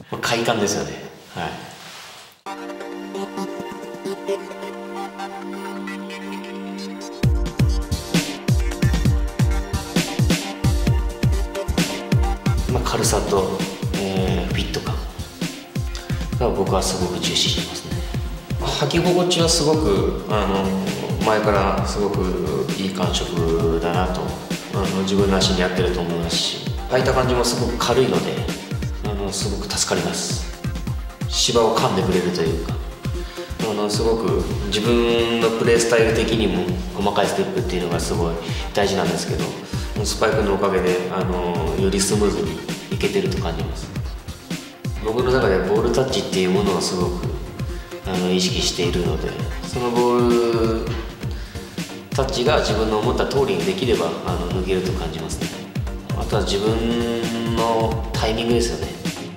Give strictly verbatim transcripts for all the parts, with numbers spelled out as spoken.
まあ、快感ですよね。はい。まあ、軽さと、えー、フィット感が僕はすごく重視してますね。履き心地はすごくあの前からすごくいい感触だなと、あの自分の足に合ってると思いますし、履いた感じもすごく軽いので、あのすごく助かります。芝を噛んでくれるというか、あのすごく自分のプレースタイル的にも細かいステップっていうのがすごい大事なんですけど、スパイクのおかげであのよりスムーズにいけてると感じます。僕の中でボールタッチっていうものをすごくあの意識しているので、そのボールタッチが自分の思った通りにできればあの抜けると感じますね。あとは自分のタイミングですよね。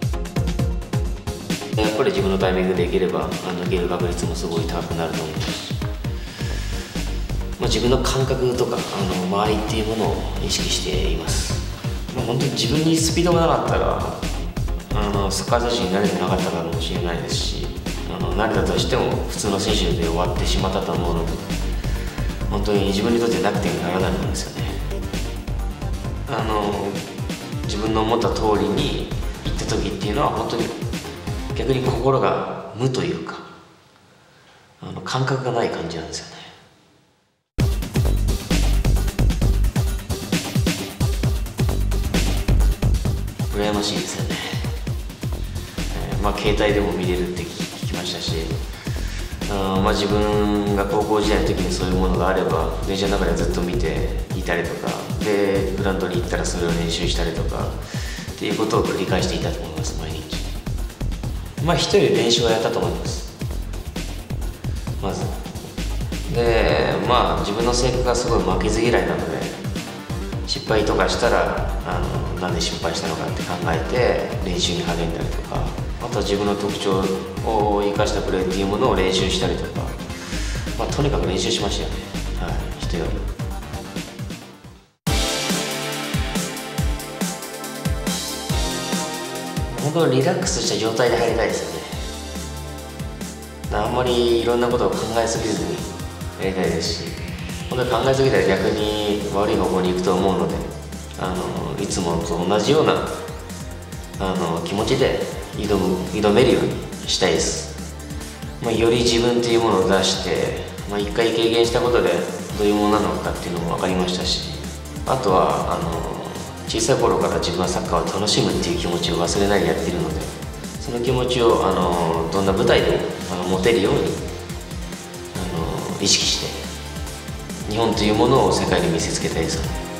やっぱり自分のタイミングでできれば抜ける確率もすごい高くなると思いますし、まあ、自分の感覚とかあの周りっていうものを意識しています。まあ、本当に自分にスピードがなかったらあのサッカー選手になれてなかったかもしれないですし、あの慣れたとしても普通の選手で終わってしまったと思うので、本当に自分にとってなくてはならないんですよね。あの自分の思った通りに行った時っていうのは本当に逆に心が無というか、あの感覚がない感じなんですよね。羨ましいですよね。えー、まあ携帯でも見れるって聞きましたし、あまあ自分が高校時代の時にそういうものがあれば電車の中でずっと見ていたりとかで、グラウンドに行ったらそれを練習したりとかっていうことを繰り返していたと思います。毎日まあ一人で練習はやったと思います、まず。でまあ自分の性格がすごい負けず嫌いなので、失敗とかしたらあのなんで失敗したのかって考えて練習に励んだりとか、あとは自分の特徴を生かしたプレーっていうものを練習したりとか、まあ、とにかく練習しましたよね、はい、人より。本当にリラックスした状態で入りたいですよね。あんまりいろんなことを考えすぎずにやりたいですし、本当に考えすぎたら逆に悪い方向に行くと思うので、あのいつもと同じようなあの気持ちで挑む挑めるようにしたいです。まあ、より自分っていうものを出して、まあ、一回経験したことでどういうものなのかっていうのも分かりましたし、あとはあの小さい頃から自分はサッカーを楽しむっていう気持ちを忘れないでやっているので、その気持ちをあのどんな舞台でもあの持てるようにあの意識して日本というものを世界に見せつけたいですよね。